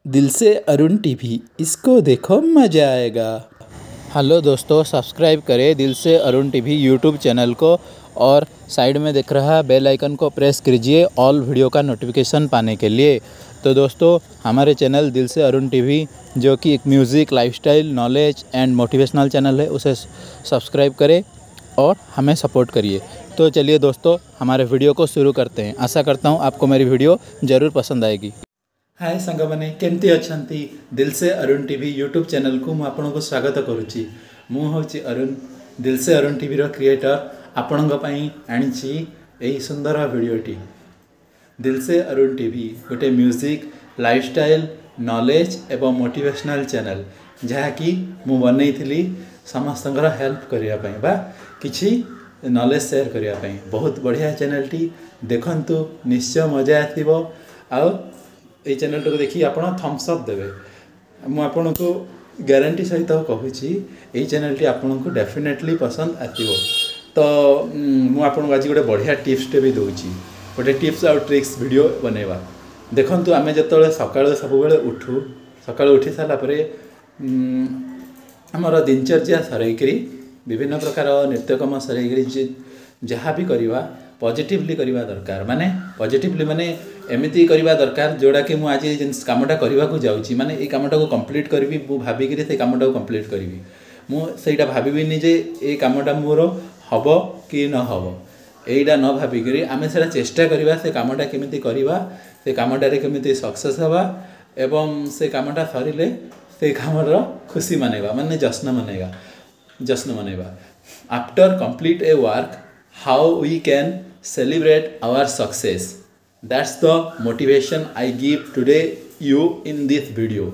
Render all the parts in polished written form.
दिल से अरुण टीवी, इसको देखो मज़ा आएगा। हेलो दोस्तों, सब्सक्राइब करें दिल से अरुण टीवी यूट्यूब चैनल को और साइड में दिख रहा बेल आइकन को प्रेस कीजिए ऑल वीडियो का नोटिफिकेशन पाने के लिए। तो दोस्तों, हमारे चैनल दिल से अरुण टीवी जो कि एक music, lifestyle, knowledge and motivational channel है, उसे सब्सक्राइब करें और हमें सपोर्ट करिए। तो चलिए दोस्तों, हमारे वीडियो को शुरू करते हैं। आशा करता हूँ आपको मेरी वीडियो ज़रूर पसंद आएगी। हाय सांग मैंने केमती अच्छा दिल से अरुण टीवी यूट्यूब चैनल को आपको स्वागत करुच्ची। मुझे अरुण, दिल से अरुण टीवी रो क्रिएटर आपण आनी सुंदर वीडियोटी। दिल से अरुण टीवी गोटे म्यूजिक, लाइफस्टाइल, नॉलेज एवं मोटिवेशनल चैनल जहाँकि मु बनई समस्त हेल्प करने बा किसी नॉलेज शेयर करने। बहुत बढ़िया चैनलटी, देखंतु निश्चय मजा आसो। ये चैनल को देखिए आप थम्स अप देवे। मुझे ग्यारंटी सहित कहूँ ये चैनल आपन को डेफिनेटली पसंद आसो। तो मुझे आज गोटे बढ़िया टिप्सटे भी दूसरी, गोटे टिप्स आउ ट्रिक्स वीडियो बनवा। देखंतु आमे जतले सकाळ सब बेले उठू, सकाळ उठी सारापर आमर दिनचर्या सरईकरी विभिन्न प्रकार नित्यकर्म सरईकरी जहाँ भी करवा पॉजिटिवली करवा दरकार। माने पॉजिटिवली माने एमती करवा दरकार जोड़ा कि मुझे आज जिन कामटा करने को जाऊँगी, माने ये कामटा को कंप्लीट करी भाविकी से कामटा को कंप्लीट करी। मुझे भाविनी जे ये कामटा मोर हम कि न हम, यहीटा न भाविकी आम से चेष्टा करवा से कामटा केमिति करवा, से कामटारे केमिति सक्सेस हवा एवं से कामटा सरिले से कामर खुशी मनेगा, माने जश्न मनेगा। After complete a work, how we can celebrate our success. That's the motivation I give today you in this video.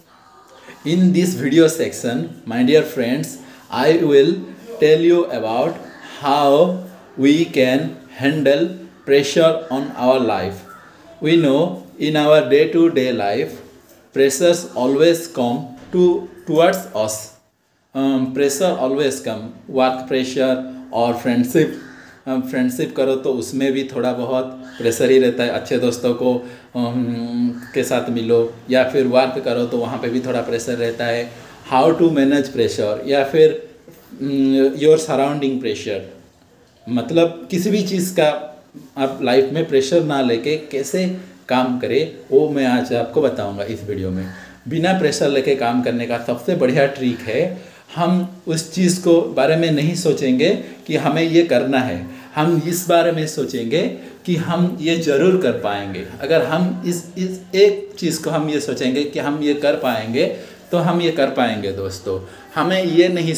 In this video section, my dear friends, I will tell you about how we can handle pressure on our life. We know in our day-to-day life, pressures always come towards us. Pressure always come, work pressure और friendship करो तो उसमें भी थोड़ा बहुत pressure ही रहता है। अच्छे दोस्तों को के साथ मिलो या फिर वर्क करो तो वहाँ पे भी थोड़ा प्रेशर रहता है। हाउ टू मैनेज प्रेशर या फिर योर सराउंडिंग प्रेशर, मतलब किसी भी चीज़ का आप लाइफ में प्रेशर ना लेके कैसे काम करें, वो मैं आज आपको बताऊँगा इस वीडियो में। बिना प्रेशर लेके काम करने का सबसे बढ़िया ट्रिक है, हम उस चीज़ को बारे में नहीं सोचेंगे कि हमें ये करना है, हम इस बारे में सोचेंगे कि हम ये ज़रूर कर पाएंगे। अगर हम इस एक चीज़ को हम ये सोचेंगे कि हम ये कर पाएंगे तो हम ये कर पाएंगे। दोस्तों, हमें ये नहीं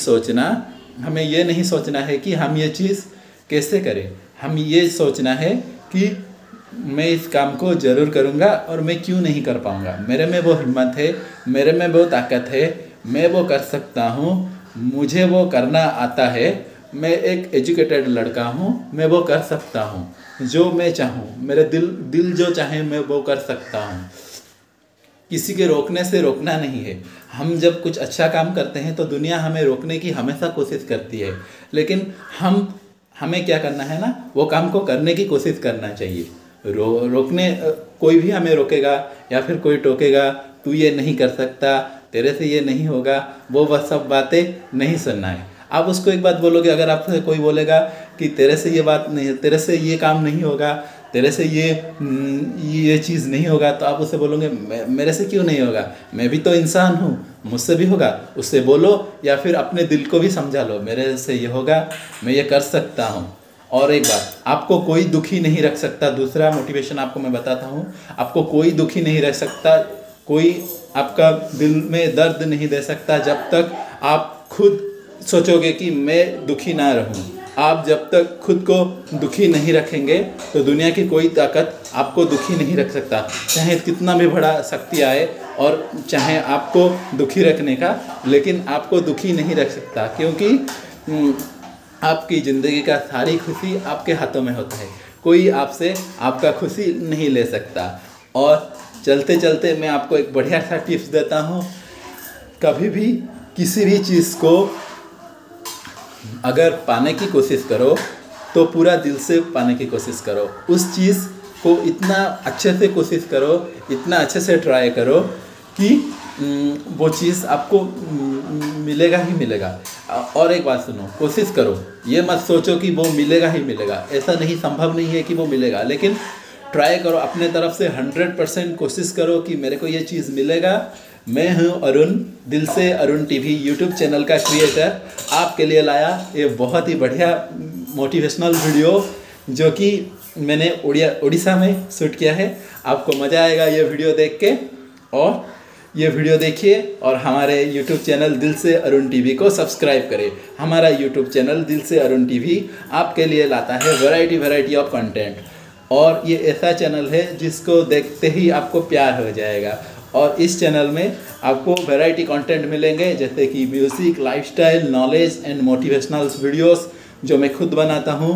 सोचना है कि हम ये चीज़ कैसे करें, हम ये सोचना है कि मैं इस काम को ज़रूर करूँगा और मैं क्यों नहीं कर पाऊँगा। मेरे में वो हिम्मत है, मेरे में वो ताकत है, मैं वो कर सकता हूँ, मुझे वो करना आता है, मैं एक एजुकेटेड लड़का हूँ, मैं वो कर सकता हूँ, जो मैं चाहूँ, मेरे दिल जो चाहे मैं वो कर सकता हूँ। किसी के रोकने से रोकना नहीं है। हम जब कुछ अच्छा काम करते हैं तो दुनिया हमें रोकने की हमेशा कोशिश करती है, लेकिन हमें क्या करना है ना, वो काम को करने की कोशिश करना चाहिए। रोकने कोई भी हमें रोकेगा या फिर कोई टोकेगा, तू ये नहीं कर सकता, तेरे से ये नहीं होगा, वो सब बातें नहीं सुनना है। आप उसको एक बात बोलोगे, अगर आपसे कोई बोलेगा कि तेरे से ये बात नहीं, तेरे से ये काम नहीं होगा, तेरे से ये चीज़ नहीं होगा, तो आप उससे बोलोगे मेरे से क्यों नहीं होगा, मैं भी तो इंसान हूँ, मुझसे भी होगा। उससे बोलो या फिर अपने दिल को भी समझा लो, मेरे से ये होगा, मैं ये कर सकता हूँ। और एक बात, आपको कोई दुखी नहीं रख सकता। दूसरा मोटिवेशन आपको मैं बताता हूँ, आपको कोई दुखी नहीं रख सकता, कोई आपका दिल में दर्द नहीं दे सकता जब तक आप खुद सोचोगे कि मैं दुखी ना रहूं। आप जब तक खुद को दुखी नहीं रखेंगे तो दुनिया की कोई ताकत आपको दुखी नहीं रख सकता, चाहे कितना भी बड़ा शक्ति आए और चाहे आपको दुखी रखने का, लेकिन आपको दुखी नहीं रख सकता, क्योंकि आपकी ज़िंदगी का सारी खुशी आपके हाथों में होता है। कोई आपसे आपका खुशी नहीं ले सकता। और चलते चलते मैं आपको एक बढ़िया सा टिप्स देता हूँ। कभी भी किसी भी चीज़ को अगर पाने की कोशिश करो तो पूरा दिल से पाने की कोशिश करो। उस चीज़ को इतना अच्छे से कोशिश करो, इतना अच्छे से ट्राई करो कि वो चीज़ आपको मिलेगा ही मिलेगा। और एक बात सुनो, कोशिश करो, ये मत सोचो कि वो मिलेगा ही मिलेगा, ऐसा नहीं, संभव नहीं है कि वो मिलेगा, लेकिन ट्राई करो अपने तरफ से 100% कोशिश करो कि मेरे को ये चीज़ मिलेगा। मैं हूँ अरुण, दिल से अरुण टीवी यूट्यूब चैनल का क्रिएटर, आपके लिए लाया ये बहुत ही बढ़िया मोटिवेशनल वीडियो जो कि मैंने उड़ीसा में शूट किया है। आपको मज़ा आएगा ये वीडियो देख के, और ये वीडियो देखिए और हमारे यूट्यूब चैनल दिल से अरुण टीवी को सब्सक्राइब करें। हमारा यूट्यूब चैनल दिल से अरुण टीवी आपके लिए लाता है वैरायटी ऑफ कंटेंट, और ये ऐसा चैनल है जिसको देखते ही आपको प्यार हो जाएगा। और इस चैनल में आपको वैरायटी कंटेंट मिलेंगे, जैसे कि music, lifestyle, knowledge and motivational videos जो मैं खुद बनाता हूँ।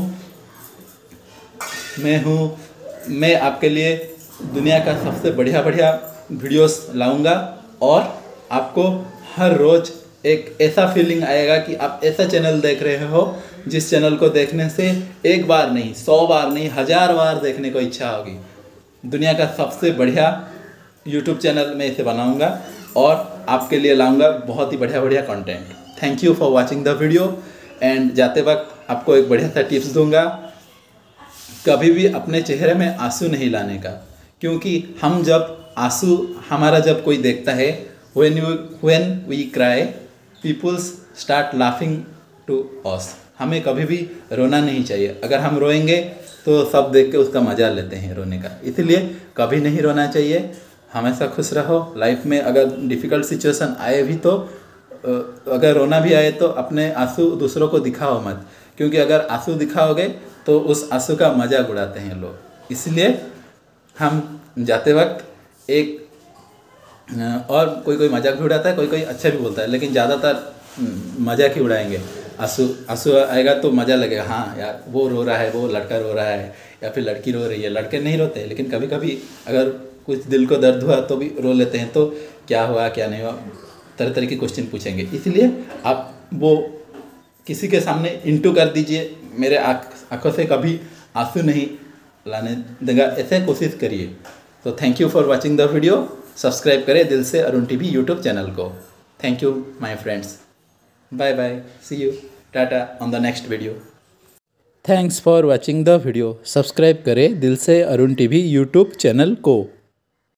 मैं आपके लिए दुनिया का सबसे बढ़िया वीडियोस लाऊंगा, और आपको हर रोज़ एक ऐसा फीलिंग आएगा कि आप ऐसा चैनल देख रहे हो जिस चैनल को देखने से एक बार नहीं, 100 बार नहीं, 1000 बार देखने को इच्छा होगी। दुनिया का सबसे बढ़िया यूट्यूब चैनल मैं इसे बनाऊंगा और आपके लिए लाऊंगा बहुत ही बढ़िया content. Thank you for watching the video. And जाते वक्त आपको एक बढ़िया सा टिप्स दूंगा, कभी भी अपने चेहरे में आंसू नहीं लाने का, क्योंकि हम जब आंसू हमारा जब कोई देखता है, when we cry people start laughing to us। हमें कभी भी रोना नहीं चाहिए। अगर हम रोएंगे तो सब देख के उसका मजा लेते हैं रोने का, इसलिए कभी नहीं रोना चाहिए। हमेशा खुश रहो लाइफ में। अगर डिफ़िकल्ट सिचुएशन आए भी तो अगर रोना भी आए तो अपने आंसू दूसरों को दिखाओ मत, क्योंकि अगर आंसू दिखाओगे तो उस आंसू का मजाक उड़ाते हैं लोग। इसलिए हम जाते वक्त एक और कोई मजाक भी उड़ाता है, कोई अच्छा भी बोलता है, लेकिन ज़्यादातर मजाक ही उड़ाएंगे। आंसू आएगा तो मज़ा लगेगा, हाँ यार वो रो रहा है, वो लड़का रो रहा है या फिर लड़की रो रही है। लड़के नहीं रोते, लेकिन कभी कभी अगर कुछ दिल को दर्द हुआ तो भी रो लेते हैं। तो क्या हुआ क्या नहीं हुआ, तरह के क्वेश्चन पूछेंगे। इसलिए आप वो किसी के सामने इंटू कर दीजिए, मेरे आँखों से कभी आंसू नहीं लाने देगा, ऐसे कोशिश करिए। तो thank you for watching the video. Subscribe करें दिल से अरुण टीवी यूट्यूब चैनल को। Thank you my friends, bye bye, see you, tata on the next video. Thanks for watching the video. Subscribe करें दिल से अरुण टीवी यूट्यूब चैनल को।